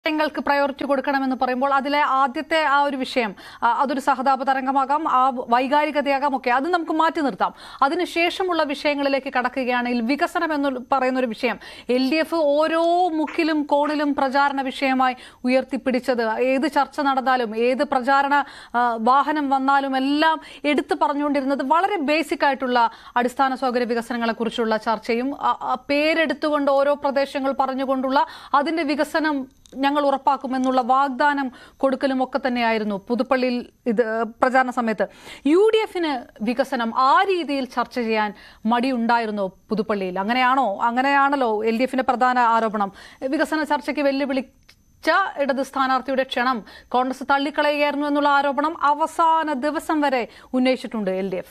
ങ്ങൾക്ക് പ്രയോറിറ്റി കൊടുക്കണമെന്ന് പറയുമ്പോൾ അതിലെ ആദ്യത്തെ ആ ഒരു വിഷയം അതൊരു സഹതാപ തരംഗമാകാം, ആ വൈകാരികതയാകാം, ഒക്കെ അത് നമുക്ക് മാറ്റി നിർത്താം. അതിനുശേഷമുള്ള വിഷയങ്ങളിലേക്ക് കടക്കുകയാണെങ്കിൽ വികസനം എന്ന് പറയുന്ന ഒരു വിഷയം LDF ഓരോ മുക്കിലും കോണിലും പ്രചാരണ വിഷയമായി ഉയർത്തിപ്പിടിച്ചത്, ഏത് ചർച്ച നടന്നാലും ഏത് പ്രചാരണ വാഹനം വന്നാലും എല്ലാം എടുത്തു പറഞ്ഞുകൊണ്ടിരുന്നത് വളരെ ബേസിക് ആയിട്ടുള്ള അടിസ്ഥാന സൗകര്യ വികസനങ്ങളെ കുറിച്ചുള്ള ചർച്ചയും പേരെടുത്തുകൊണ്ട് ഓരോ പ്രദേശങ്ങൾ പറഞ്ഞുകൊണ്ടുള്ള അതിന്റെ വികസനം ഞങ്ങൾ ഉറപ്പാക്കുമെന്നുള്ള വാഗ്ദാനം കൊടുക്കലും ഒക്കെ തന്നെയായിരുന്നു പുതുപ്പള്ളിയിൽ ഇത് പ്രചാരണ സമയത്ത്. UDFന് വികസനം ആ രീതിയിൽ ചർച്ച ചെയ്യാൻ മടിയുണ്ടായിരുന്നോ പുതുപ്പള്ളിയിൽ? അങ്ങനെയാണല്ലോ LDFന്റെ പ്രധാന ആരോപണം. വികസന ചർച്ചയ്ക്ക് വെല്ലുവിളിച്ച ഇടത് സ്ഥാനാർത്ഥിയുടെ ക്ഷണം കോൺഗ്രസ് തള്ളിക്കളയുകയായിരുന്നു എന്നുള്ള ആരോപണം അവസാന ദിവസം വരെ ഉന്നയിച്ചിട്ടുണ്ട് LDF.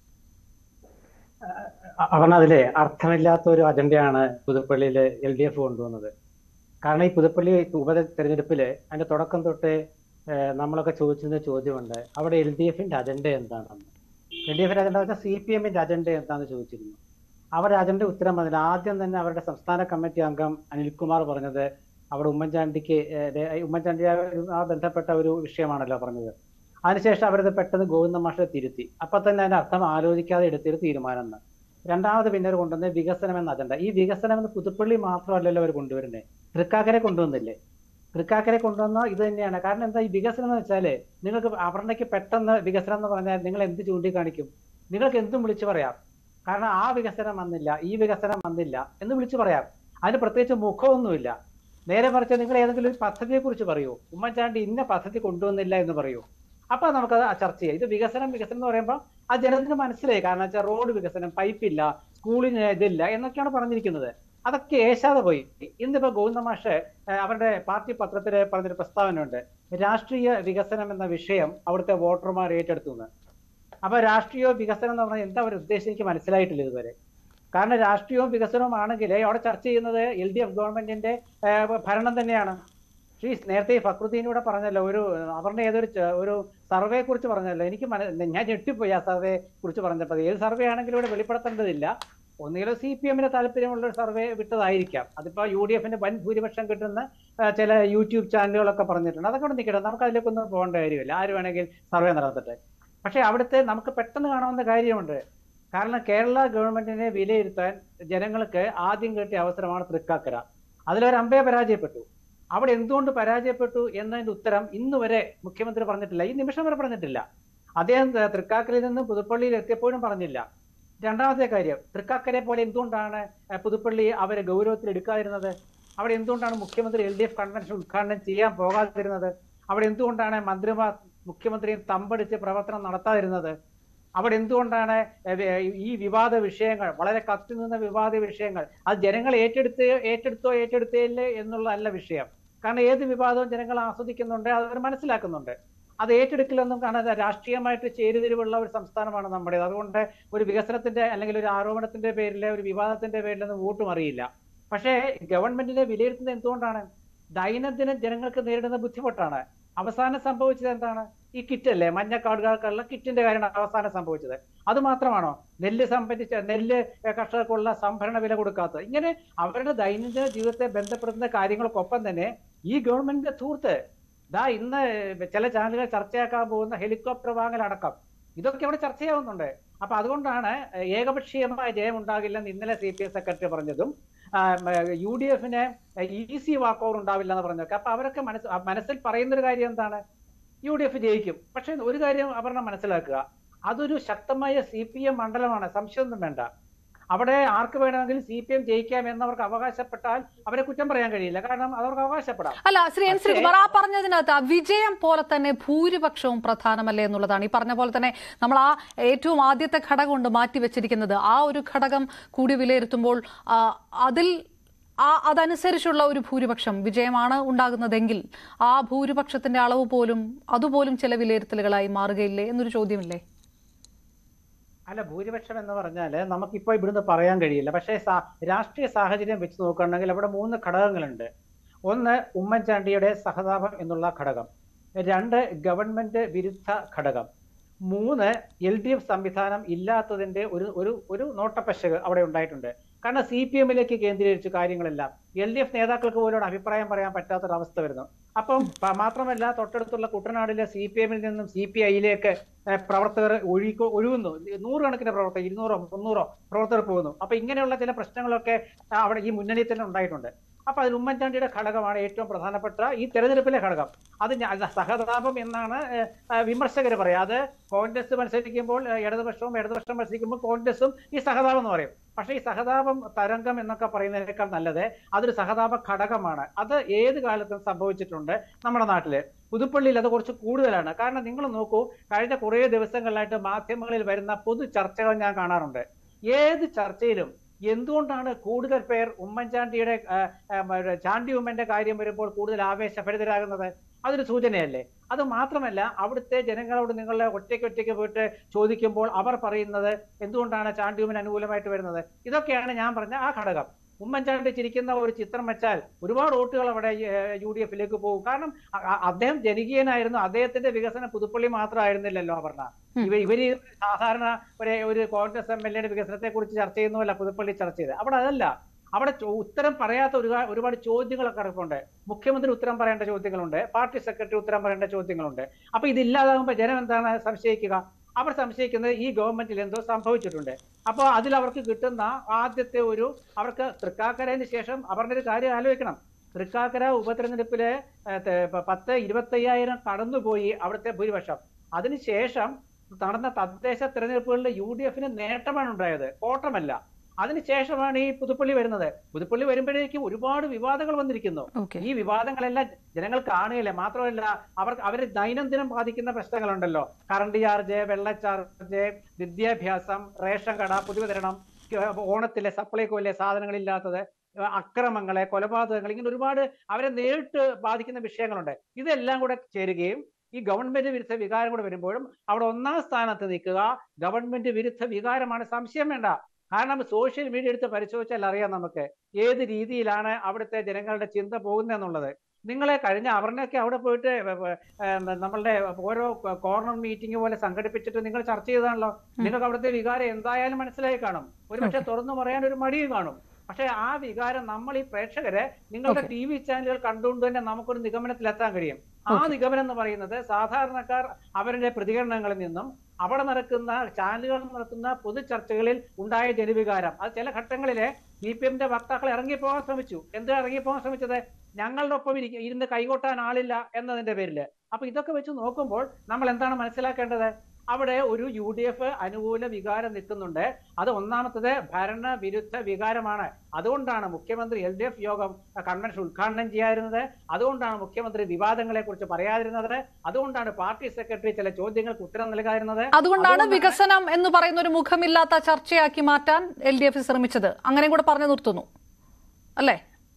അതിലെ അർത്ഥമില്ലാത്ത ഒരു അജണ്ടയാണ് പുതുപ്പള്ളിയിൽ LDF കൊണ്ടുവന്നത്. കാരണം ഈ പുതുപ്പള്ളി ഉപതെരഞ്ഞെടുപ്പില് അതിന്റെ തുടക്കം തൊട്ട് നമ്മളൊക്കെ ചോദിച്ചിരുന്ന ചോദ്യമുണ്ട്, അവിടെ LDFന്റെ അജണ്ട എന്താണെന്ന്. LDFന്റെ അജണ്ട വെച്ചാൽ CPMന്റെ അജണ്ട എന്താണെന്ന് ചോദിച്ചിരുന്നു. അവരുടെ അജണ്ട ഉത്തരം പറഞ്ഞില്ല. ആദ്യം തന്നെ അവരുടെ സംസ്ഥാന കമ്മിറ്റി അംഗം അനിൽകുമാർ പറഞ്ഞത് അവിടെ ഉമ്മൻചാണ്ടിയുമായി ബന്ധപ്പെട്ട ഒരു വിഷയമാണല്ലോ പറഞ്ഞത്. അതിനുശേഷം അവരത് പെട്ടെന്ന് ഗോവിന്ദ മാഷെ തിരുത്തി. അപ്പൊ തന്നെ അതിന്റെ അർത്ഥം ആലോചിക്കാതെ എടുത്തൊരു തീരുമാനം എന്ന്. രണ്ടാമത് പിന്നെ കൊണ്ടുവന്ന വികസനം എന്ന അജണ്ട. ഈ വികസനം എന്ന് പുതുപ്പള്ളി മാത്രമല്ലല്ലോ അവർ കൊണ്ടുവരുന്നത്, തൃക്കാക്കരെ കൊണ്ടുവന്നില്ലേ? തൃക്കാക്കരെ കൊണ്ടുവന്ന ഇത് തന്നെയാണ്. കാരണം എന്താ, ഈ വികസനം എന്ന് വെച്ചാല് നിങ്ങൾക്ക് അപർണയ്ക്ക് പെട്ടെന്ന് വികസനം എന്ന് പറഞ്ഞാൽ നിങ്ങൾ എന്ത് ചൂണ്ടിക്കാണിക്കും? നിങ്ങൾക്ക് എന്തും വിളിച്ചു പറയാം. കാരണം ആ വികസനം വന്നില്ല, ഈ വികസനം വന്നില്ല എന്ന് വിളിച്ചു പറയാം. അതിന് പ്രത്യേകിച്ച് മുഖമൊന്നുമില്ല. നേരെ മറിച്ച് നിങ്ങൾ ഏതെങ്കിലും ഒരു പദ്ധതിയെ കുറിച്ച് പറയൂ, ഉമ്മൻചാണ്ടി ഇന്ന പദ്ധതി കൊണ്ടുവന്നില്ല എന്ന് പറയൂ, അപ്പൊ നമുക്കത് ചർച്ച ചെയ്യാം. ഇത് വികസനം എന്ന് പറയുമ്പോൾ ആ ജനത്തിന് മനസ്സിലായി. കാരണം വെച്ചാൽ റോഡ് വികസനം, പൈപ്പില്ല, സ്കൂളിന് ഇതില്ല എന്നൊക്കെയാണ് പറഞ്ഞിരിക്കുന്നത്. അതൊക്കെ ഏശാതെ പോയി. ഇന്നിപ്പോ ഗോവിന്ദ മാഷ് അവരുടെ പാർട്ടി പത്രത്തിൽ പറഞ്ഞൊരു പ്രസ്താവനയുണ്ട്, രാഷ്ട്രീയ വികസനം എന്ന വിഷയം അവിടുത്തെ വോട്ടർമാർ ഏറ്റെടുത്തു എന്ന്. അപ്പൊ രാഷ്ട്രീയ വികസനം എന്ന് പറഞ്ഞാൽ എന്താ അവർ ഉദ്ദേശിച്ച് എനിക്ക് മനസ്സിലായിട്ടില്ല ഇതുവരെ. കാരണം രാഷ്ട്രീയവും വികസനവും ആണെങ്കിൽ അവിടെ ചർച്ച ചെയ്യുന്നത് LDF ഗവൺമെന്റിന്റെ ഭരണം തന്നെയാണ്. നേരത്തെ ഫക്രുദ്ദീനൂടെ പറഞ്ഞല്ലോ, അവരുടെ ഒരു സർവേ കുറിച്ച് പറഞ്ഞല്ലോ. ഞാൻ ഞെട്ടിപ്പോയി ആ സർവേ കുറിച്ച് പറഞ്ഞപ്പോൾ. ഏത് സർവേ ആണെങ്കിലും ഇവിടെ വെളിപ്പെടുത്തേണ്ടതില്ല. ഒന്നുകിലും CPMന് താല്പര്യമുള്ള ഒരു സർവേ വിട്ടതായിരിക്കാം. അതിപ്പോ UDFന്റെ വൻ ഭൂരിപക്ഷം കിട്ടുന്ന ചില യൂട്യൂബ് ചാനലുകളൊക്കെ പറഞ്ഞിട്ടുണ്ട്. അതൊക്കെ ഇവിടെ നിൽക്കട്ടെ, നമുക്ക് അതിലേക്കൊന്നും പോകേണ്ട കാര്യമില്ല. ആര് വേണമെങ്കിൽ സർവേ നടത്തട്ടെ. പക്ഷെ അവിടുത്തെ നമുക്ക് പെട്ടെന്ന് കാണാവുന്ന കാര്യമുണ്ട്. കാരണം കേരള ഗവൺമെന്റിനെ വിലയിരുത്താൻ ജനങ്ങൾക്ക് ആദ്യം കിട്ടിയ അവസരമാണ് തൃക്കാക്കര. അതിലൊരു അമ്പേ പരാജയപ്പെട്ടു. അവിടെ എന്തുകൊണ്ട് പരാജയപ്പെട്ടു എന്നതിന്റെ ഉത്തരം ഇന്ന് വരെ മുഖ്യമന്ത്രി പറഞ്ഞിട്ടില്ല, ഈ നിമിഷം വരെ പറഞ്ഞിട്ടില്ല. അദ്ദേഹം തൃക്കാക്കരയിൽ നിന്നും പുതുപ്പള്ളിയിൽ എത്തിയപ്പോഴും പറഞ്ഞില്ല. രണ്ടാമത്തെ കാര്യം, തൃക്കാക്കരെ പോലെ എന്തുകൊണ്ടാണ് പുതുപ്പള്ളി അവരെ ഗൗരവത്തിൽ എടുക്കാതിരുന്നത്? അവിടെ എന്തുകൊണ്ടാണ് മുഖ്യമന്ത്രി LDF കൺവെൻഷൻ ഉദ്ഘാടനം ചെയ്യാൻ പോകാതിരുന്നത്? അവിടെ എന്തുകൊണ്ടാണ് മന്ത്രിമാർ മുഖ്യമന്ത്രിയെ തമ്പടിച്ച് പ്രവർത്തനം നടത്താതിരുന്നത്? അവിടെ എന്തുകൊണ്ടാണ് ഈ വിവാദ വിഷയങ്ങൾ, വളരെ കത്തി നിന്ന വിവാദ വിഷയങ്ങൾ, അത് ജനങ്ങൾ ഏറ്റെടുത്തേയില്ലേ എന്നുള്ളതല്ല വിഷയം. കാരണം ഏത് വിവാദവും ജനങ്ങൾ ആസ്വദിക്കുന്നുണ്ട്, അവർ മനസ്സിലാക്കുന്നുണ്ട്. അത് ഏറ്റെടുക്കില്ലെന്നും കാണാൻ രാഷ്ട്രീയമായിട്ട് ചേരുതിരിവുള്ള ഒരു സംസ്ഥാനമാണ് നമ്മുടേത്. അതുകൊണ്ട് ഒരു വികസനത്തിന്റെ അല്ലെങ്കിൽ ഒരു ആരോപണത്തിന്റെ പേരിൽ, ഒരു വിവാദത്തിന്റെ പേരിലൊന്നും വോട്ടും അറിയില്ല. പക്ഷേ ഗവൺമെന്റിനെ വിലയിരുത്തുന്നത് എന്തുകൊണ്ടാണ്? ദൈനംദിനം ജനങ്ങൾക്ക് നേരിടുന്ന ബുദ്ധിമുട്ടാണ്. അവസാനം സംഭവിച്ചത് എന്താണ്? ഈ കിറ്റല്ലേ, മഞ്ഞ കാർഡുകാർക്കുള്ള കിറ്റിന്റെ കാര്യമാണ് അവസാനം സംഭവിച്ചത്. അത് മാത്രമാണോ? നെല്ല് കർഷകർക്കുള്ള സംഭരണ വില കൊടുക്കാത്തത്. ഇങ്ങനെ അവരുടെ ദൈനംദിന ജീവിതത്തെ ബന്ധപ്പെടുത്തുന്ന കാര്യങ്ങൾക്കൊപ്പം തന്നെ ഈ ഗവൺമെന്റിന്റെ ധൂർത്ത്, ഇന്ന് ചില ചാനലുകൾ ചർച്ചയാക്കാൻ പോകുന്ന ഹെലികോപ്റ്റർ വാങ്ങലടക്കം, ഇതൊക്കെ അവിടെ ചർച്ചയാവുന്നുണ്ട്. അപ്പൊ അതുകൊണ്ടാണ് ഏകപക്ഷീയമായ ജയം ഉണ്ടാകില്ലെന്ന് ഇന്നലെ CPM സെക്രട്ടറി പറഞ്ഞതും UDFന് ഈസി വാക്ക് ഓവർ ഉണ്ടാവില്ല എന്ന് പറഞ്ഞതൊക്കെ. അപ്പൊ അവരൊക്കെ മനസ്സിൽ പറയുന്നൊരു കാര്യം എന്താണ്? UDF ജയിക്കും. പക്ഷെ ഒരു കാര്യം അവരുടെ മനസ്സിലാക്കുക, അതൊരു ശക്തമായ CPM മണ്ഡലമാണ്, സംശയമൊന്നും വേണ്ട. അവിടെ ആർക്ക് വേണമെങ്കിലും CPM ജയിക്കാം എന്നവർക്ക് അവകാശപ്പെട്ടാൽ അവരെ കുറ്റം പറയാൻ കഴിയില്ല. കാരണം അവർക്ക് അവകാശപ്പെടാം. അല്ല, ശ്രീ കുമാർ, ആ പറഞ്ഞതിനകത്ത് വിജയം പോലെ തന്നെ ഭൂരിപക്ഷവും പ്രധാനമല്ലേ എന്നുള്ളതാണ്. ഈ പറഞ്ഞ പോലെ തന്നെ നമ്മൾ ആ ഏറ്റവും ആദ്യത്തെ ഘടകം കൊണ്ട് മാറ്റിവെച്ചിരിക്കുന്നത്, ആ ഒരു ഘടകം കൂടി വിലയിരുത്തുമ്പോൾ അതനുസരിച്ചുള്ള ഒരു ഭൂരിപക്ഷം വിജയമാണ് ഉണ്ടാകുന്നതെങ്കിൽ ആ ഭൂരിപക്ഷത്തിന്റെ അളവ് അതുപോലും ചില വിലയിരുത്തലുകളായി മാറുകയില്ലേ എന്നൊരു ചോദ്യമില്ലേ? അല്ല, ഭൂരിപക്ഷം എന്ന് പറഞ്ഞാൽ നമുക്കിപ്പോ ഇവിടുന്ന് പറയാൻ കഴിയില്ല. പക്ഷേ രാഷ്ട്രീയ സാഹചര്യം വെച്ച് നോക്കുകയാണെങ്കിൽ അവിടെ 3 ഘടകങ്ങളുണ്ട്. ഒന്ന്, ഉമ്മൻചാണ്ടിയുടെ സഹതാപം എന്നുള്ള ഘടകം. 2, ഗവൺമെന്റ് വിരുദ്ധ ഘടകം. 3, LDF സംവിധാനം ഇല്ലാത്തതിന്റെ ഒരു നോട്ടപ്പശക് അവിടെ ഉണ്ടായിട്ടുണ്ട്. കാരണം CPM-ലേക്ക് കേന്ദ്രീകരിച്ചു കാര്യങ്ങളെല്ലാം. LDF നേതാക്കൾക്ക് പോലും അഭിപ്രായം പറയാൻ പറ്റാത്തൊരവസ്ഥ വരുന്നു. അപ്പം മാത്രമല്ല, തൊട്ടടുത്തുള്ള കുട്ടനാടിലെ CPM-ൽ നിന്നും CPI-യിലേക്ക് പ്രവർത്തകർ ഒഴുകുന്നു. നൂറുകണക്കിന് പ്രവർത്തകർ, 200-ഓ 300-ഓ പ്രവർത്തകർ പോകുന്നു. അപ്പൊ ഇങ്ങനെയുള്ള ചില പ്രശ്നങ്ങളൊക്കെ അവിടെ ഈ മുന്നണിയിൽ തന്നെ ഉണ്ടായിട്ടുണ്ട്. അപ്പൊ അതിൽ ഉമ്മൻചാണ്ടിയുടെ ഘടകമാണ് ഏറ്റവും പ്രധാനപ്പെട്ട ഈ തെരഞ്ഞെടുപ്പിലെ ഘടകം. അത് സഹതാപം എന്നാണ് വിമർശകർ പറയുക. അത് കോൺഗ്രസ് മത്സരിക്കുമ്പോൾ ഇടതുപക്ഷം മത്സരിക്കുമ്പോൾ കോൺഗ്രസും ഈ സഹതാപം എന്ന് പറയും. പക്ഷേ ഈ സഹതാപം തരംഗം എന്നൊക്കെ പറയുന്നതിനേക്കാൾ നല്ലത് അതൊരു സഹതാപ ഘടകമാണ്. അത് ഏത് കാലത്തും സംഭവിച്ചിട്ടുണ്ട് നമ്മുടെ നാട്ടില്. പുതുപ്പള്ളിയിൽ അത് കുറച്ച് കൂടുതലാണ്. കാരണം നിങ്ങൾ നോക്കൂ, കഴിഞ്ഞ കുറേ ദിവസങ്ങളിലായിട്ട് മാധ്യമങ്ങളിൽ വരുന്ന പൊതു ചർച്ചകൾ ഞാൻ കാണാറുണ്ട്. ഏത് ചർച്ചയിലും എന്തുകൊണ്ടാണ് കൂടുതൽ പേർ ഉമ്മൻചാണ്ടിയുടെ ചാണ്ടി ഉമ്മന്റെ കാര്യം വരുമ്പോൾ കൂടുതൽ ആവേശഭരിതരാകുന്നത്? അതൊരു സൂചനയല്ലേ? അത് മാത്രമല്ല, അവിടുത്തെ ജനങ്ങളോട് നിങ്ങളെ ഒറ്റയ്ക്ക് പോയിട്ട് ചോദിക്കുമ്പോൾ അവർ പറയുന്നത് എന്തുകൊണ്ടാണ് ചാണ്ടി ഉമ്മൻ അനുകൂലമായിട്ട് വരുന്നത്? ഇതൊക്കെയാണ് ഞാൻ പറഞ്ഞ ആ ഘടകം. ഉമ്മൻചാണ്ടി ചിരിക്കുന്ന ഒരു ചിത്രം വെച്ചാൽ ഒരുപാട് വോട്ടുകൾ അവിടെ UDF-ലേക്ക് പോകും. കാരണം അദ്ദേഹം ജനകീയനായിരുന്നു. അദ്ദേഹത്തിന്റെ വികസനം പുതുപ്പള്ളി മാത്രമായിരുന്നില്ലല്ലോ അപർണ. ഇവര് സാധാരണ ഒരു കോൺഗ്രസ് MLA-യുടെ വികസനത്തെ കുറിച്ച് ചർച്ച ചെയ്യുന്നതല്ല പുതുപ്പള്ളി ചർച്ച ചെയ്ത്. അവിടെ അതല്ല, അവിടെ ഉത്തരം പറയാത്ത ഒരുപാട് ചോദ്യങ്ങളൊക്കെ കിടപ്പുണ്ട്. മുഖ്യമന്ത്രി ഉത്തരം പറയേണ്ട ചോദ്യങ്ങളുണ്ട്, പാർട്ടി സെക്രട്ടറി ഉത്തരം പറയേണ്ട ചോദ്യങ്ങളുണ്ട്. അപ്പൊ ഇതില്ലാതാകുമ്പോൾ ജനം എന്താണ് സംശയിക്കുക? അവർ സംശയിക്കുന്നത് ഈ ഗവൺമെന്റിൽ എന്തോ സംഭവിച്ചിട്ടുണ്ട്. അപ്പോൾ അതിൽ അവർക്ക് കിട്ടുന്ന ആദ്യത്തെ അവർക്ക് തൃക്കാക്കരയിന് ശേഷം അവരുടെ കാര്യം ആലോചിക്കണം. തൃക്കാക്കര ഉപതെരഞ്ഞെടുപ്പില് 10-25,000 കടന്നുപോയി അവിടുത്തെ ഭൂരിപക്ഷം. അതിനുശേഷം നടന്ന തദ്ദേശ തെരഞ്ഞെടുപ്പുകളിൽ UDF-ന് നേട്ടമാണ് ഉണ്ടായത്, കോട്ടമല്ല. അതിനുശേഷമാണ് ഈ പുതുപ്പള്ളി വരുന്നത്. പുതുപ്പള്ളി വരുമ്പോഴേക്കും ഒരുപാട് വിവാദങ്ങൾ വന്നിരിക്കുന്നു. ഈ വിവാദങ്ങളെല്ലാം ജനങ്ങൾ കാണുകയില്ല. മാത്രമല്ല, അവരെ ദൈനംദിനം ബാധിക്കുന്ന പ്രശ്നങ്ങളുണ്ടല്ലോ. കറണ്ട് ചാർജ്, വെള്ള ചാർജ്, വിദ്യാഭ്യാസം, റേഷൻ കട, പൊതുവിതരണം, ഓണത്തിലെ സപ്ലൈകോയിലെ സാധനങ്ങളില്ലാത്തത്, അക്രമങ്ങളെ, കൊലപാതകങ്ങൾ, ഇങ്ങനെ ഒരുപാട് അവരെ നേരിട്ട് ബാധിക്കുന്ന വിഷയങ്ങളുണ്ട്. ഇതെല്ലാം കൂടെ ചേരുകയും ഈ ഗവൺമെന്റ് വിരുദ്ധ വികാരം കൂടെ വരുമ്പോഴും അവിടെ ഒന്നാം സ്ഥാനത്ത് നിൽക്കുക ഗവൺമെന്റ് വിരുദ്ധ വികാരമാണ്. സംശയം വേണ്ട. കാരണം സോഷ്യൽ മീഡിയ എടുത്ത് പരിശോധിച്ചാൽ അറിയാം നമുക്ക് ഏത് രീതിയിലാണ് അവിടുത്തെ ജനങ്ങളുടെ ചിന്ത പോകുന്നതെന്നുള്ളത്. നിങ്ങളെ കഴിഞ്ഞ അവരിനൊക്കെ അവിടെ പോയിട്ട് നമ്മളുടെ ഓരോ കോർണർ മീറ്റിംഗ് പോലെ സംഘടിപ്പിച്ചിട്ട് നിങ്ങൾ ചർച്ച ചെയ്താണല്ലോ. നിങ്ങൾക്ക് അവിടുത്തെ വികാരം എന്തായാലും മനസ്സിലായി കാണും. ഒരുപക്ഷെ തുറന്നു പറയാൻ ഒരു മടിയും കാണും. പക്ഷെ ആ വികാരം നമ്മൾ ഈ പ്രേക്ഷകരെ നിങ്ങളുടെ TV ചാനലുകൾ കണ്ടുകൊണ്ട് തന്നെ നമുക്കൊരു നിഗമനത്തിലെത്താൻ കഴിയും. ആ നിഗമനം എന്ന് പറയുന്നത് സാധാരണക്കാർ അവരുടെ പ്രതികരണങ്ങളിൽ നിന്നും അവിടെ നടക്കുന്ന ചാനലുകൾ നടത്തുന്ന പൊതു ചർച്ചകളിൽ ഉണ്ടായ ജനവികാരം, അത് ചില ഘട്ടങ്ങളിലെ CPM-ന്റെ വക്താക്കൾ ഇറങ്ങിപ്പോകാൻ ശ്രമിച്ചു. എന്താ ഇറങ്ങിപ്പോകാൻ ശ്രമിച്ചത്? ഞങ്ങളുടെ ഒപ്പം ഇരുന്ന് കൈകൊട്ടാൻ ആളില്ല എന്നതിന്റെ പേരില്. അപ്പൊ ഇതൊക്കെ വെച്ച് നോക്കുമ്പോൾ നമ്മൾ എന്താണ് മനസ്സിലാക്കേണ്ടത്? അവിടെ ഒരു UDF അനുകൂല വികാരം നിൽക്കുന്നുണ്ട്. അത് ഒന്നാമത്തത് ഭരണവിരുദ്ധ വികാരമാണ്. അതുകൊണ്ടാണ് മുഖ്യമന്ത്രി LDF യോഗം കൺവെൻഷൻ ഉദ്ഘാടനം ചെയ്യാതിരുന്നത്. അതുകൊണ്ടാണ് മുഖ്യമന്ത്രി വിവാദങ്ങളെ കുറിച്ച് പറയാതിരുന്നത്. അതുകൊണ്ടാണ് പാർട്ടി സെക്രട്ടറി ചില ചോദ്യങ്ങൾക്ക് ഉത്തരം നൽകാതിരുന്നത്. അതുകൊണ്ടാണ് വികസനം എന്ന് പറയുന്ന ഒരു മുഖമില്ലാത്ത ചർച്ചയാക്കി മാറ്റാൻ LDF ശ്രമിച്ചത്. അങ്ങനെ കൂടെ പറഞ്ഞു നിർത്തുന്നു അല്ലേ?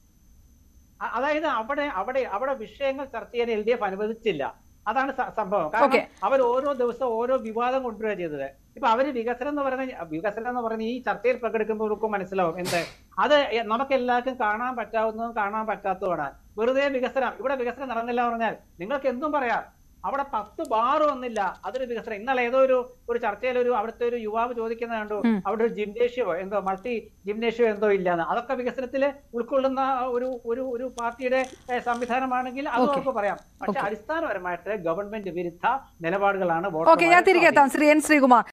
അതായത് അവിടെ വിഷയങ്ങൾ ചർച്ച ചെയ്യാൻ LDF അനുവദിച്ചില്ല. അതാണ് സംഭവം. കാരണം അവർ ഓരോ ദിവസം ഓരോ വിവാദം കൊണ്ടുവരിക ചെയ്തത്. ഇപ്പൊ അവര് വികസനം എന്ന് പറഞ്ഞ ഈ ചർച്ചയിൽ പങ്കെടുക്കുമ്പോഴൊക്കെ മനസ്സിലാവും എന്ത് അത് നമുക്ക് എല്ലാവർക്കും കാണാൻ പറ്റാവുന്നതും കാണാൻ പറ്റാത്തതുമാണ്. വെറുതെ ഇവിടെ വികസനം നടന്നില്ല പറഞ്ഞാൽ നിങ്ങൾക്ക് എന്തും പറയാം. അവിടെ 10 ബാർ വന്നില്ല, അതൊരു വികസനം. ഇന്നലെ ഏതോ ഒരു ചർച്ചയിൽ അവിടുത്തെ ഒരു യുവാവ് ചോദിക്കുന്നത് കണ്ടു, അവിടെ ഒരു ജിംനേഷ്യമോ എന്തോ മൾട്ടി ജിംനേഷ്യോ എന്തോ ഇല്ലാന്ന്. അതൊക്കെ വികസനത്തിൽ ഉൾക്കൊള്ളുന്ന ഒരു പാർട്ടിയുടെ സംവിധാനമാണെങ്കിൽ അത് നമുക്ക് പറയാം. പക്ഷെ അടിസ്ഥാനപരമായിട്ട് ഗവൺമെന്റ് വിരുദ്ധ നിലപാടുകളാണ്. ഞാൻ തിരികെ എത്താം ശ്രീ N. ശ്രീകുമാർ.